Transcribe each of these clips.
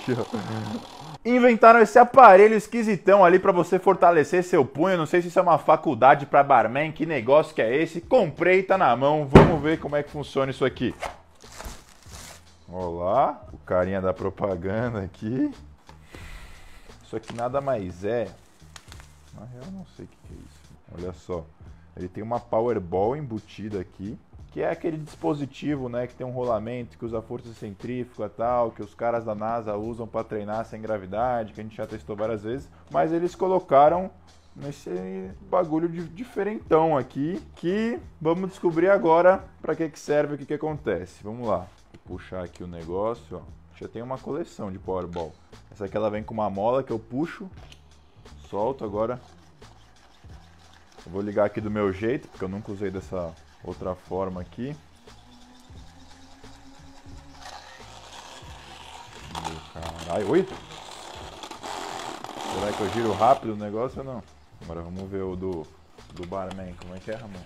Inventaram esse aparelho esquisitão ali pra você fortalecer seu punho. Não sei se isso é uma faculdade pra barman. Que negócio que é esse? Comprei, tá na mão. Vamos ver como é que funciona isso aqui. Olá, o carinha da propaganda aqui. Isso aqui nada mais é... Na real, não sei o que é isso. Olha só. Ele tem uma Powerball embutida aqui, que é aquele dispositivo, né, que tem um rolamento, que usa força centrífuga e tal, que os caras da NASA usam para treinar sem gravidade, que a gente já testou várias vezes. Mas eles colocaram nesse bagulho diferentão aqui, que vamos descobrir agora para que serve, o que acontece. Vamos lá. Vou puxar aqui o negócio, ó. Já tem uma coleção de Powerball. Essa aqui ela vem com uma mola que eu puxo, solto agora. Eu vou ligar aqui do meu jeito, porque eu nunca usei dessa outra forma aqui. Caralho, oi! Será que eu giro rápido o negócio ou não? Agora vamos ver o do barman, como é que é, Ramon?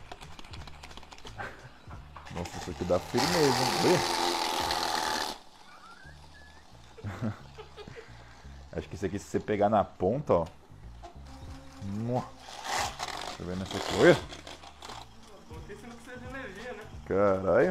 Nossa, isso aqui dá firmeza, hein? Acho que esse aqui, se você pegar na ponta, ó. Tá vendo essa aqui? Olha! Porque você não precisa de energia, né? Caralho!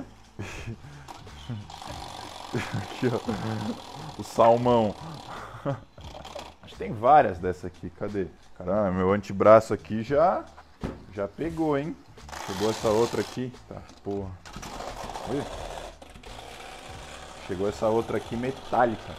Aqui, ó. O salmão. Acho que tem várias dessa aqui. Cadê? Caramba, meu antebraço aqui já pegou, hein? Chegou essa outra aqui. Tá, porra. Olha. Chegou essa outra aqui metálica.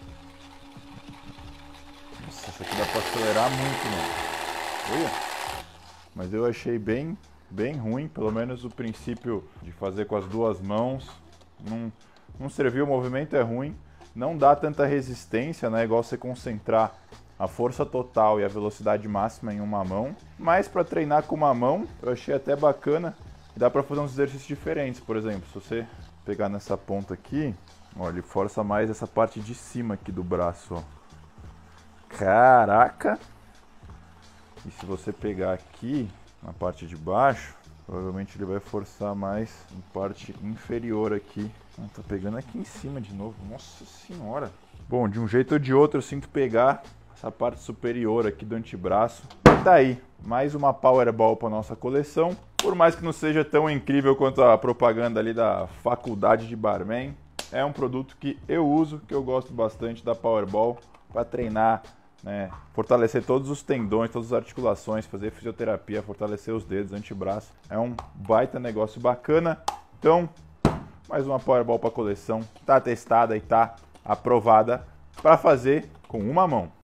Nossa, essa aqui dá pra acelerar muito, mano. Olha. Mas eu achei bem ruim, pelo menos o princípio de fazer com as duas mãos. Não serviu, o movimento é ruim. Não dá tanta resistência, né? Igual você concentrar a força total e a velocidade máxima em uma mão. Mas para treinar com uma mão, eu achei até bacana. Dá para fazer uns exercícios diferentes, por exemplo. Se você pegar nessa ponta aqui, ó, ele força mais essa parte de cima aqui do braço, ó. Caraca! E se você pegar aqui, na parte de baixo, provavelmente ele vai forçar mais em parte inferior aqui. Ah, tô pegando aqui em cima de novo. Nossa senhora! Bom, de um jeito ou de outro eu sinto pegar essa parte superior aqui do antebraço. E tá aí, mais uma Powerball para nossa coleção. Por mais que não seja tão incrível quanto a propaganda ali da faculdade de barman, é um produto que eu uso, que eu gosto bastante da Powerball para treinar, né, fortalecer todos os tendões, todas as articulações, fazer fisioterapia, fortalecer os dedos, antebraço. É um baita negócio bacana. Então, mais uma Powerball para coleção. Tá testada e tá aprovada para fazer com uma mão.